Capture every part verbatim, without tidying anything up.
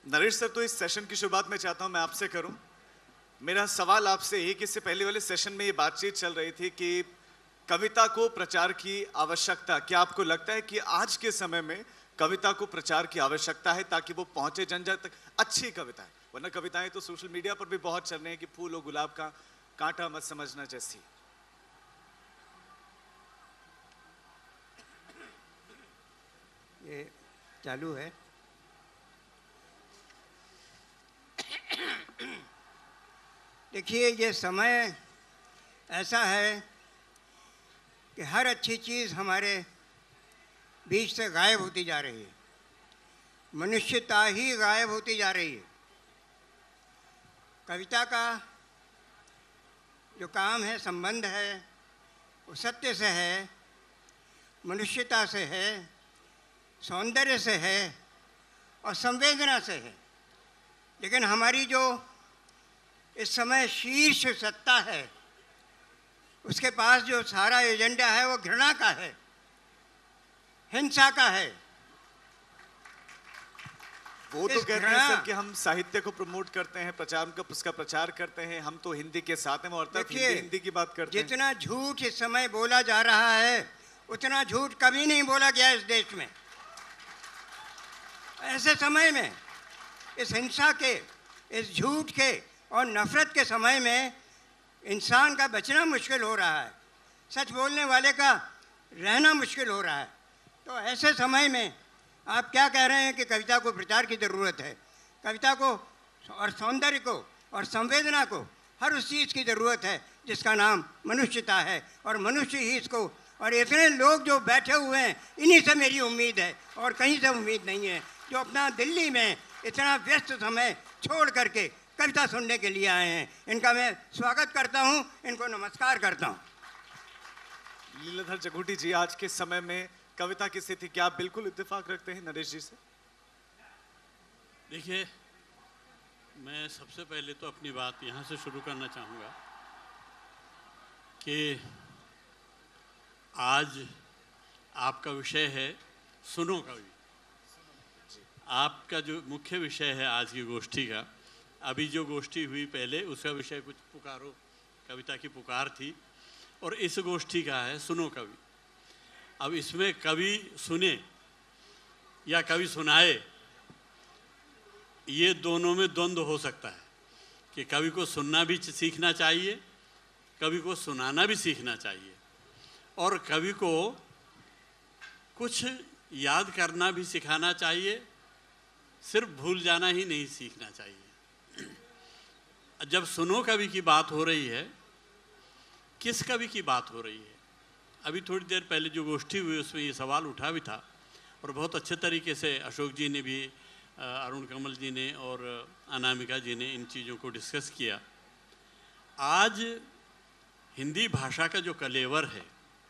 Naresh sir, तो इस session की शुरुआत मैं चाहता हूं मैं आपसे करूं। मेरा सवाल आपसे यही कि इससे पहले वाले सेशन में ये बातचीत चल रही थी कि कविता को प्रचार की आवश्यकता, क्या आपको लगता है कि आज के समय में कविता को प्रचार की आवश्यकता है ताकि वो पहुंचे जन जन तक? अच्छी कविताएं, वरना कविताएं तो सोशल मीडिया पर भी बहुत चल रही हैं कि फूल और गुलाब का कांटा मत समझना जैसी। ये चालू है। देखिए, ये समय ऐसा है कि हर अच्छी चीज़ हमारे बीच से गायब होती जा रही है। मनुष्यता ही गायब होती जा रही है। कविता का जो काम है, संबंध है, वो सत्य से है, मनुष्यता से है, सौंदर्य से है और संवेदना से है। लेकिन हमारी जो इस समय शीर्ष सत्ता है, उसके पास जो सारा एजेंडा है वो घृणा का है, हिंसा का है। वो तो कहते हैं सर कि हम साहित्य को प्रमोट करते हैं, प्रचार का उसका प्रचार करते हैं, हम तो हिंदी के साथ हैं और तब हिंदी हिंदी की बात करते हैं। जितना झूठ इस समय बोला जा रहा है उतना झूठ कभी नहीं बोला गया इस देश में। ऐसे समय में, इस हिंसा के, इस झूठ के और नफरत के समय में इंसान का बचना मुश्किल हो रहा है, सच बोलने वाले का रहना मुश्किल हो रहा है। तो ऐसे समय में आप क्या कह रहे हैं कि कविता को प्रचार की ज़रूरत है? कविता को और सौंदर्य को और संवेदना को, हर उस चीज़ की ज़रूरत है जिसका नाम मनुष्यता है, और मनुष्य ही इसको। और इतने लोग जो बैठे हुए हैं, इन्हीं से मेरी उम्मीद है और कहीं से उम्मीद नहीं है, जो अपना दिल्ली में इतना व्यस्त समय छोड़ करके कविता सुनने के लिए आए हैं। इनका मैं स्वागत करता हूं, इनको नमस्कार करता हूं। लीलाधर जगूटी जी, आज के समय में कविता की स्थिति, क्या आप बिल्कुल इत्तेफाक रखते हैं नरेश जी से? देखिए, मैं सबसे पहले तो अपनी बात यहाँ से शुरू करना चाहूँगा कि आज आपका विषय है सुनो कवि। आपका जो मुख्य विषय है आज की गोष्ठी का, अभी जो गोष्ठी हुई पहले उसका विषय कुछ पुकारो, कविता की पुकार थी, और इस गोष्ठी का है सुनो कवि। अब इसमें कवि सुने या कवि सुनाए, ये दोनों में द्वंद्व हो सकता है कि कवि को सुनना भी सीखना चाहिए, कवि को सुनाना भी सीखना चाहिए, और कवि को कुछ याद करना भी सिखाना चाहिए, सिर्फ भूल जाना ही नहीं सीखना चाहिए। जब सुनो कवि की बात हो रही है, किस कवि की बात हो रही है? अभी थोड़ी देर पहले जो गोष्ठी हुई उसमें ये सवाल उठा भी था, और बहुत अच्छे तरीके से अशोक जी ने भी, अरुण कमल जी ने और अनामिका जी ने इन चीज़ों को डिस्कस किया। आज हिंदी भाषा का जो कलेवर है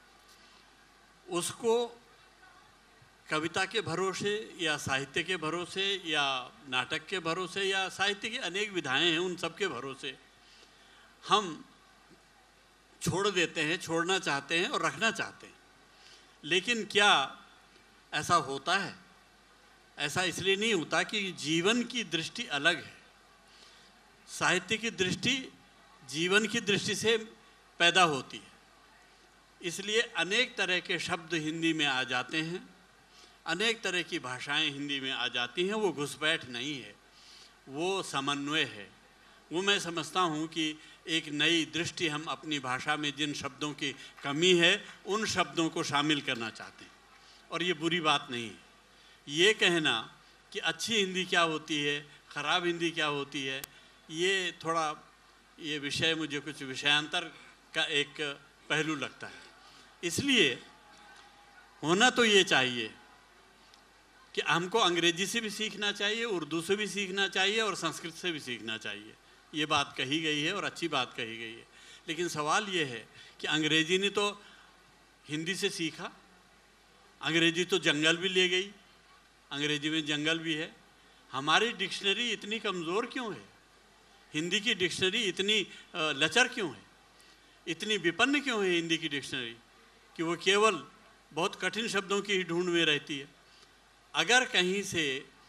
उसको कविता के भरोसे या साहित्य के भरोसे या नाटक के भरोसे या साहित्य की अनेक विधाएं हैं, उन सब के भरोसे हम छोड़ देते हैं, छोड़ना चाहते हैं और रखना चाहते हैं। लेकिन क्या ऐसा होता है? ऐसा इसलिए नहीं होता कि जीवन की दृष्टि अलग है। साहित्य की दृष्टि जीवन की दृष्टि से पैदा होती है, इसलिए अनेक तरह के शब्द हिंदी में आ जाते हैं, अनेक तरह की भाषाएं हिंदी में आ जाती हैं। वो घुसपैठ नहीं है, वो समन्वय है। वो मैं समझता हूँ कि एक नई दृष्टि हम अपनी भाषा में जिन शब्दों की कमी है उन शब्दों को शामिल करना चाहते हैं, और ये बुरी बात नहीं है। ये कहना कि अच्छी हिंदी क्या होती है, ख़राब हिंदी क्या होती है, ये थोड़ा ये विषय मुझे कुछ विषयांतर का एक पहलू लगता है। इसलिए होना तो ये चाहिए कि हमको अंग्रेजी से भी सीखना चाहिए, उर्दू से भी सीखना चाहिए और संस्कृत से भी सीखना चाहिए। ये बात कही गई है और अच्छी बात कही गई है। लेकिन सवाल ये है कि अंग्रेजी ने तो हिंदी से सीखा, अंग्रेजी तो जंगल भी ले गई, अंग्रेजी में जंगल भी है। हमारी डिक्शनरी इतनी कमज़ोर क्यों है? हिंदी की डिक्शनरी इतनी लचर क्यों है, इतनी विपन्न क्यों है हिंदी की डिक्शनरी कि वो केवल बहुत कठिन शब्दों की ही ढूंढ में रहती है? अगर कहीं से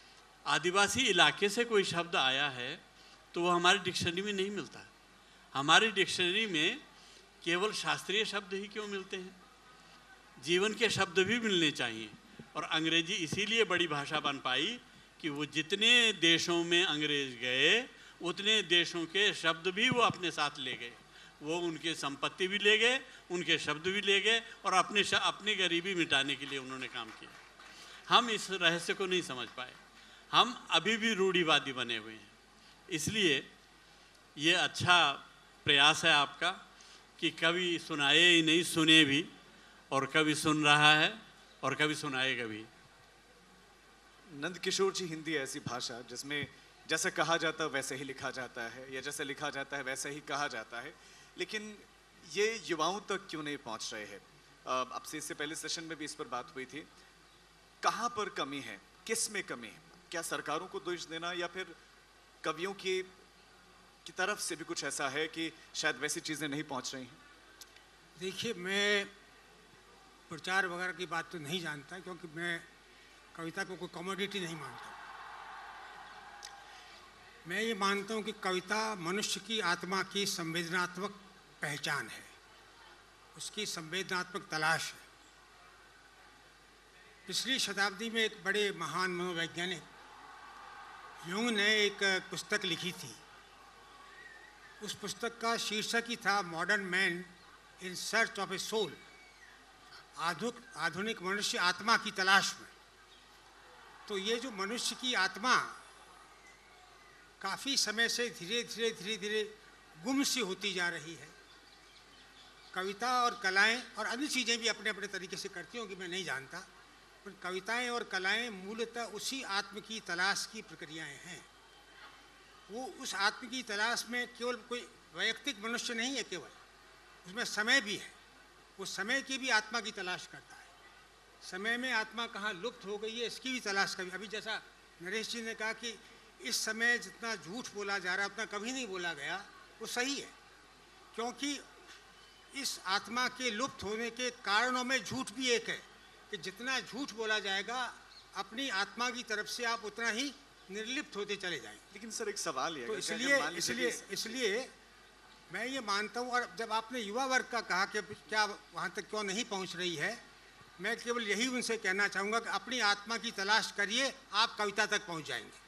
आदिवासी इलाके से कोई शब्द आया है तो वो हमारी डिक्शनरी में नहीं मिलता है। हमारी डिक्शनरी में केवल शास्त्रीय शब्द ही क्यों मिलते हैं, जीवन के शब्द भी मिलने चाहिए। और अंग्रेजी इसीलिए बड़ी भाषा बन पाई कि वो जितने देशों में अंग्रेज गए उतने देशों के शब्द भी वो अपने साथ ले गए। वो उनके संपत्ति भी ले गए, उनके शब्द भी ले गए और अपने अपनी गरीबी मिटाने के लिए उन्होंने काम किया। हम इस रहस्य को नहीं समझ पाए, हम अभी भी रूढ़िवादी बने हुए हैं। इसलिए ये अच्छा प्रयास है आपका कि कभी सुनाए ही नहीं, सुने भी, और कभी सुन रहा है और कभी सुनाएगा भी। नंद किशोर जी, हिंदी ऐसी भाषा जिसमें जैसा कहा जाता है वैसे ही लिखा जाता है, या जैसे लिखा जाता है वैसे ही कहा जाता है, लेकिन ये युवाओं तक क्यों नहीं पहुंच रहे हैं? आपसे इससे पहले सेशन में भी इस पर बात हुई थी। कहाँ पर कमी है, किस में कमी है? क्या सरकारों को दोष देना या फिर कवियों की की तरफ से भी कुछ ऐसा है कि शायद वैसी चीज़ें नहीं पहुंच रही हैं? देखिए, मैं प्रचार वगैरह की बात तो नहीं जानता, क्योंकि मैं कविता को कोई कमोडिटी नहीं मानता। मैं ये मानता हूँ कि कविता मनुष्य की आत्मा की संवेदनात्मक पहचान है, उसकी संवेदनात्मक तलाश है। पिछली शताब्दी में एक बड़े महान मनोवैज्ञानिक यूंग ने एक पुस्तक लिखी थी। उस पुस्तक का शीर्षक ही था modern man in search of a soul, आधुनिक आधुनिक मनुष्य आत्मा की तलाश में। तो ये जो मनुष्य की आत्मा काफ़ी समय से धीरे धीरे धीरे धीरे गुम सी होती जा रही है। कविता और कलाएं और अन्य चीज़ें भी अपने अपने तरीके से करती होंगी, मैं नहीं जानता, पर कविताएं और कलाएं मूलतः उसी आत्म की तलाश की प्रक्रियाएं हैं। वो उस आत्म की तलाश में केवल कोई वैयक्तिक मनुष्य नहीं है, केवल उसमें समय भी है। वो समय की भी आत्मा की तलाश करता है। समय में आत्मा कहाँ लुप्त हो गई है इसकी भी तलाश कभी। अभी जैसा नरेश जी ने कहा कि इस समय जितना झूठ बोला जा रहा है उतना कभी नहीं बोला गया, वो सही है, क्योंकि इस आत्मा के लुप्त होने के कारणों में झूठ भी एक है कि जितना झूठ बोला जाएगा अपनी आत्मा की तरफ से आप उतना ही निर्लिप्त होते चले जाएंगे। लेकिन सर एक सवाल है, तो इसलिए इसलिए इसलिए मैं ये मानता हूँ। और जब आपने युवा वर्ग का कहा कि क्या वहाँ तक क्यों नहीं पहुँच रही है, मैं केवल यही उनसे कहना चाहूँगा कि अपनी आत्मा की तलाश करिए, आप कविता तक पहुँच जाएंगे।